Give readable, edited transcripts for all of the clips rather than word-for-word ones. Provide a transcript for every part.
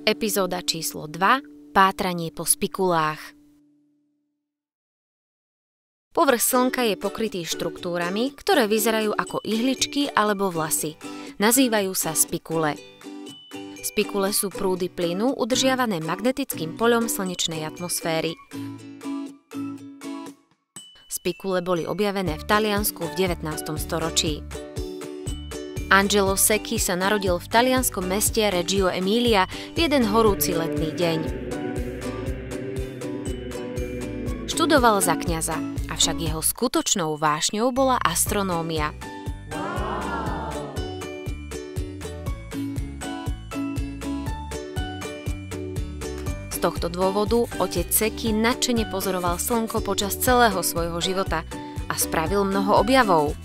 Epizóda číslo 2. Pátranie po spikulách. Povrch Slnka je pokrytý štruktúrami, ktoré vyzerajú ako ihličky alebo vlasy. Nazývajú sa spikule. Spikule sú prúdy plynu udržiavané magnetickým poľom slnečnej atmosféry. Spikule boli objavené v Taliansku v 19. storočí. Angelo Secchi sa narodil v talianskom meste Reggio Emilia v jeden horúci letný deň. Študoval za kňaza, avšak jeho skutočnou vášňou bola astronómia. Z tohto dôvodu otec Secchi nadšene pozoroval Slnko počas celého svojho života a spravil mnoho objavov.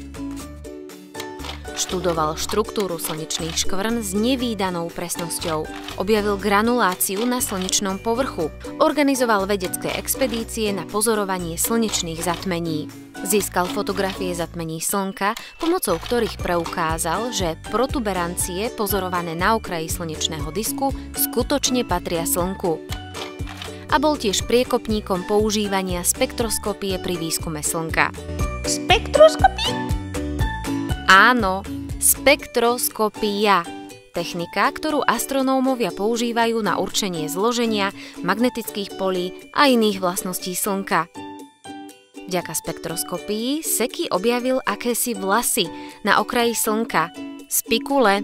Študoval štruktúru slnečných škvrn s nevídanou presnosťou. Objavil granuláciu na slnečnom povrchu. Organizoval vedecké expedície na pozorovanie slnečných zatmení. Získal fotografie zatmení Slnka, pomocou ktorých preukázal, že protuberancie pozorované na okraji slnečného disku skutočne patria Slnku. A bol tiež priekopníkom používania spektroskopie pri výskume Slnka. Spektroskopie? Áno, spektroskopia. Technika, ktorú astronómovia používajú na určenie zloženia, magnetických polí a iných vlastností Slnka. Vďaka spektroskopii Secchi objavil akési vlasy na okraji Slnka, spikule.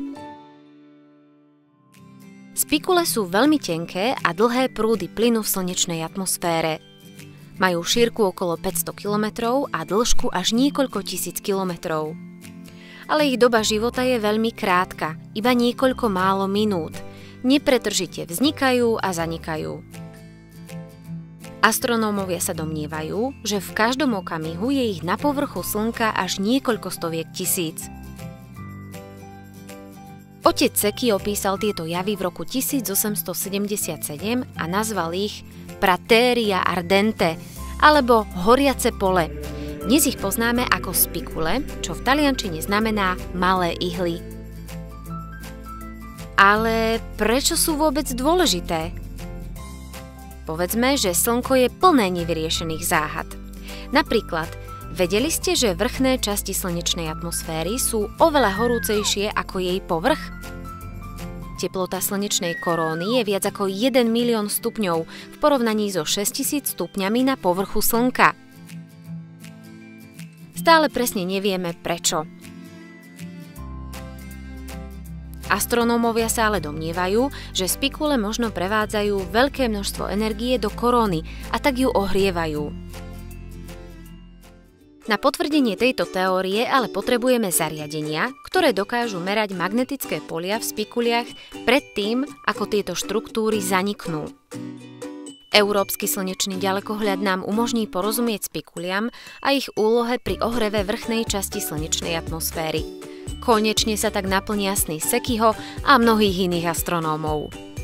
Spikule sú veľmi tenké a dlhé prúdy plynu v slnečnej atmosfére. Majú šírku okolo 500 km a dĺžku až niekoľko tisíc kilometrov. Ale ich doba života je veľmi krátka, iba niekoľko málo minút. Nepretržite vznikajú a zanikajú. Astronómovia sa domnievajú, že v každom okamihu je ich na povrchu Slnka až niekoľko stoviek tisíc. Otec Secchi opísal tieto javy v roku 1877 a nazval ich Prateria ardente, alebo horiace pole. Dnes ich poznáme ako spikule, čo v taliančine znamená malé ihly. Ale prečo sú vôbec dôležité? Povedzme, že Slnko je plné nevyriešených záhad. Napríklad, vedeli ste, že vrchné časti slnečnej atmosféry sú oveľa horúcejšie ako jej povrch? Teplota slnečnej koróny je viac ako 1 milión stupňov v porovnaní so 6000 stupňami na povrchu Slnka. Stále presne nevieme prečo. Astronómovia sa ale domnievajú, že spikule možno prevádzajú veľké množstvo energie do koróny a tak ju ohrievajú. Na potvrdenie tejto teórie ale potrebujeme zariadenia, ktoré dokážu merať magnetické polia v spikuliach predtým, ako tieto štruktúry zaniknú. Európsky slnečný ďalekohľad nám umožní porozumieť spikuliam a ich úlohe pri ohreve vrchnej časti slnečnej atmosféry. Konečne sa tak naplní sny Secchiho a mnohých iných astronómov.